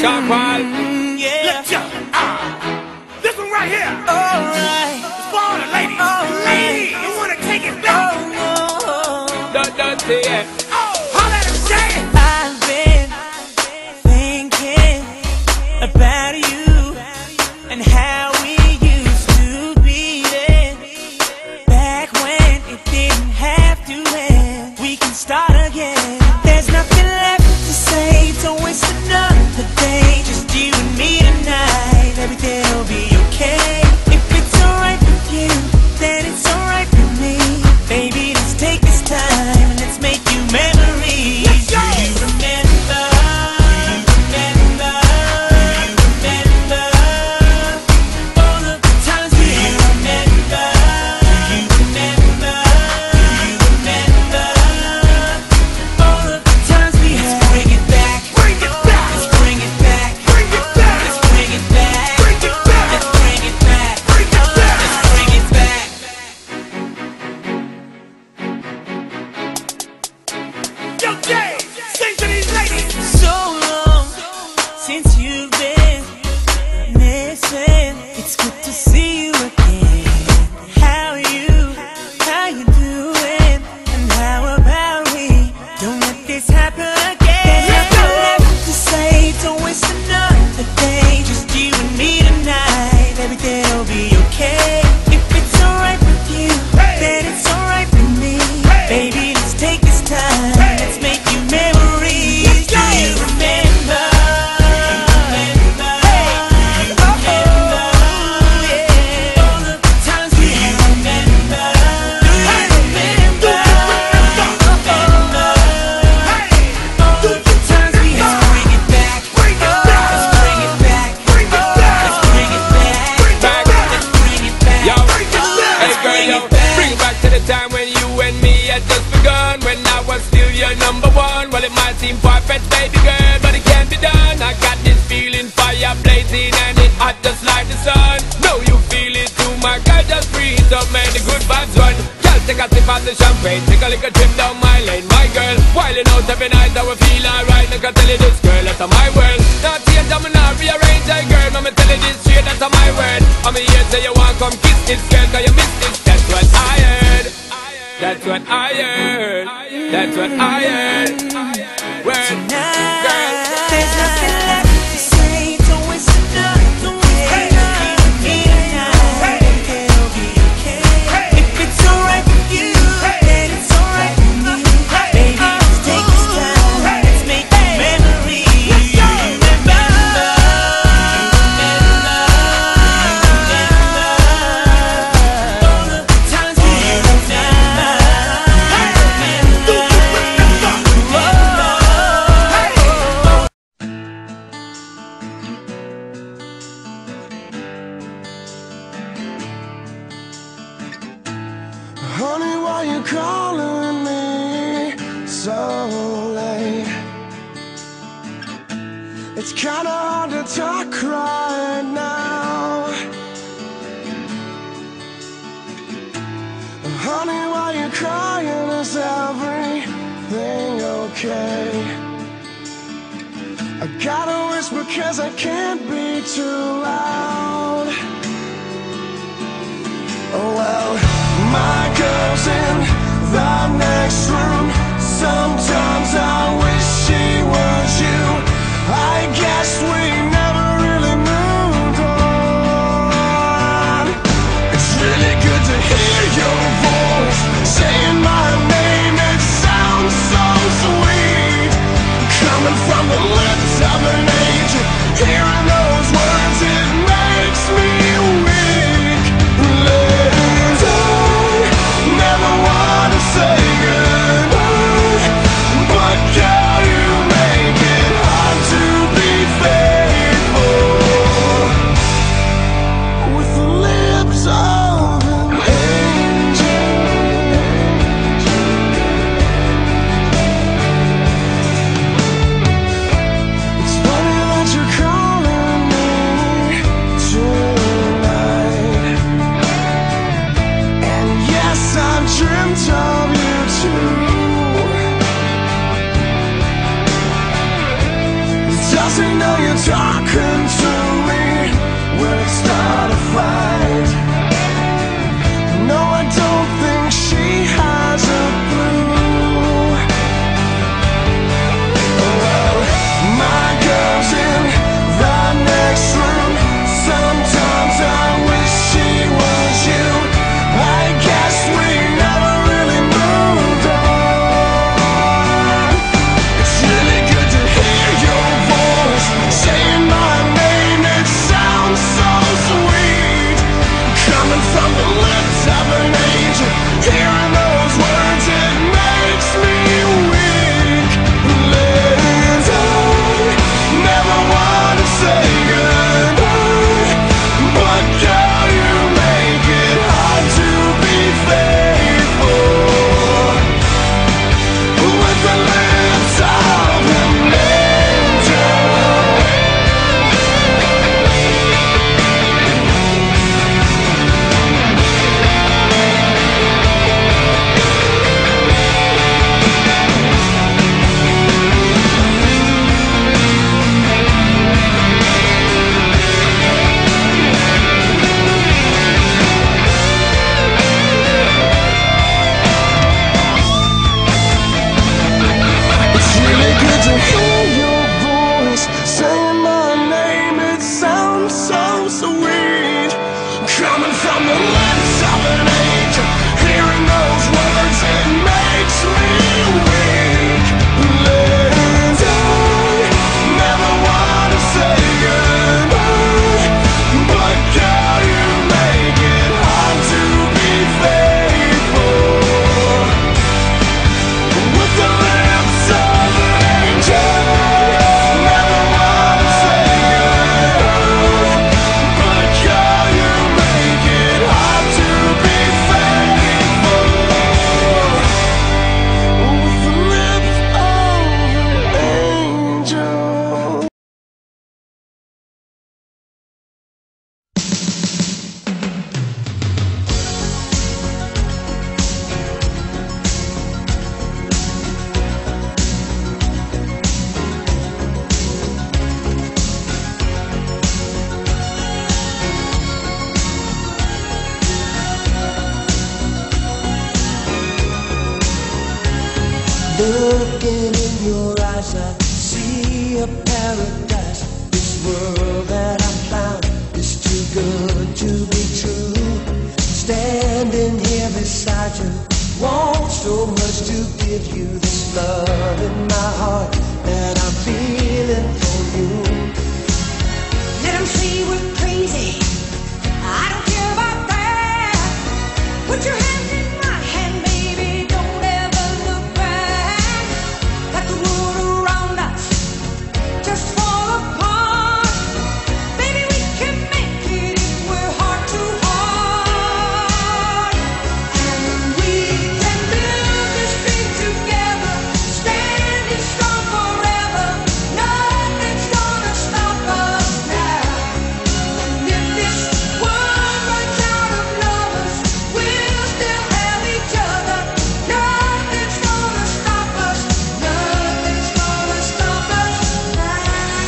Sharpal. Yeah. Let's go. This one right here. Alright. It's for all the ladies. Ladies, you wanna take it back? Don't say it. Holla at him, say it. I've been thinking about you and how we used to be then. Back when it didn't have to end. We can start again. There's nothing left to say. Don't waste another day. Just you and me tonight. Everything'll be okay. If it's alright with you, then it's alright with me. Baby, let's take this time and let's make you memories. Let's go. Do you remember? Do you remember? Do you remember all of the times? Do you remember? Do you remember? Do you remember all of the times we had? Let's bring it back. Bring it back. Let's bring it back. Bring it back. Let's bring it back. Bring it back. Let's bring it back. Bring it back. Let's bring it back. Yo, Jay, sing to these ladies. So long since you've been missing. It's good to see you again. How you doing? And how about we don't let this happen again? There's nothing left to say. Don't waste another day. Just you and me tonight. Everything'll be okay. If it's alright with you, then it's alright with me. Baby, let's take this time. Let's make you memories. Do you remember? Do you remember? Do you remember? All of the times. Do you remember? Do you remember? All of the times we had. Let's bring it back. Bring it back. Let's bring it back. Bring it back. Let's bring it back. Bring it back. Let's bring it back. Yo, Bring it back. hey girl, yo, bring it back to the time when you and me had just begun. When I was still your number one. Well, it might seem far-fetched, baby girl, but it can't be done. I got this feeling, fire blazing, and it hot just like the sun. Know you feel it too, my girl, just breathe up, man, the good vibes run. Girl, take a sip of the champagne, take a little trip down my lane, my girl. Wilding out every night, I will feel alright. Like I tell you this, girl, that's my world. Not change, I'm not rearrange, hey girl, I'ma tell you this straight, that's my word. I'm here, say you want come kiss this girl, cause you missed this. That's what I heard. That's what I heard. That's what I heard. Word, girl. There's nothing left to say. Don't waste another day. You and me tonight. Everything'll be okay. If it's alright with you, then it's alright with me. Baby, let's take this time. Let's make memories. Do you remember? All of the times. Do you remember? Honey, why you calling me so late? It's kinda hard to talk right now. Honey, why you crying? Is everything okay? I gotta whisper 'cause I can't be too loud. Oh well, my girl's in the next room. Sometimes I wish she was you. I guess we never really moved on. It's really good to hear your voice saying my name. It sounds so sweet, coming from the lips of an angel. Hearing those words, it makes me weak. Never wanna say goodbye. 'cause they know you're talking to me when it start a fight. No, I don't think she has a clue. Well, my girl's in the next room. Sometimes I wish she was you. I guess we never really moved on. It's really good to hear your voice saying my name. It sounds so sweet, coming from the lips of an angel. Hearing those words, it makes me weak. Liz, I never want to say goodbye, but girl, you make it hard to be faithful with the lips of an angel. It's really good to hear your voice saying my name. It sounds so sweet, coming from the lips of an angel. Hearing those words, it makes me weak. Liz, I never want to say goodbye, but girl, you make it hard to be faithful with the lips of an angel. Never want to say goodbye, but girl, you make it hard to be faithful with the lips of an angel. Looking in your eyes, I see a paradise. This world that I found is too good to be true. Standing here beside you, want so much to give you this love in my heart that I'm feeling for you. Let 'em say we're crazy, I don't care about that. Put your hand in my hand, baby, don't ever look back. Let the world around us just fall apart. Baby, we can make it if we're heart to heart. And we can build this dream together, standing strong forever. Nothing's gonna stop us now. And if this world runs out of lovers, we'll still have each other. Nothing's gonna stop us. Nothing's gonna stop us now.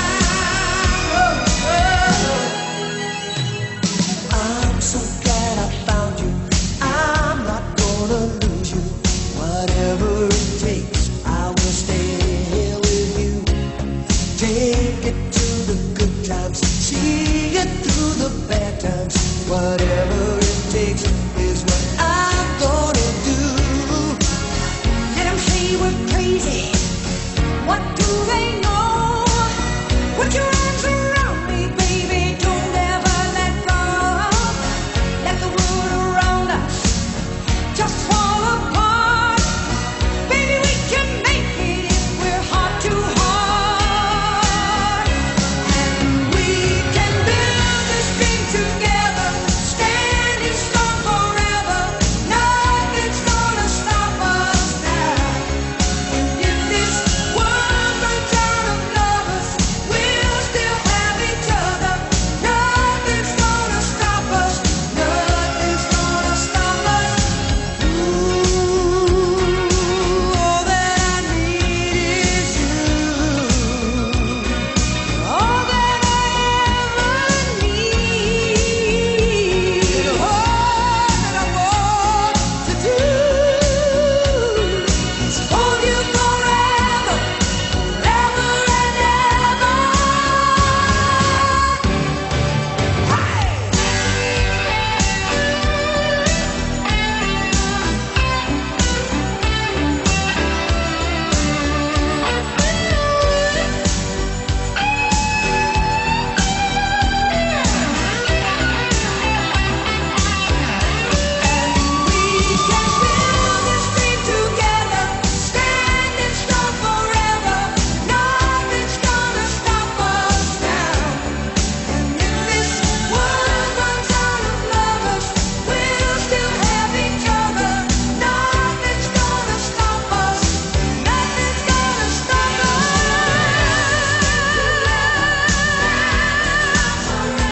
I'm so glad I found you. I'm not gonna lose you. Whatever it takes, I will stay here with you. Take it to the good times, see it through the bad times. Whatever it takes is what I'm gonna do. Let 'em say we're crazy. What do they know? Put your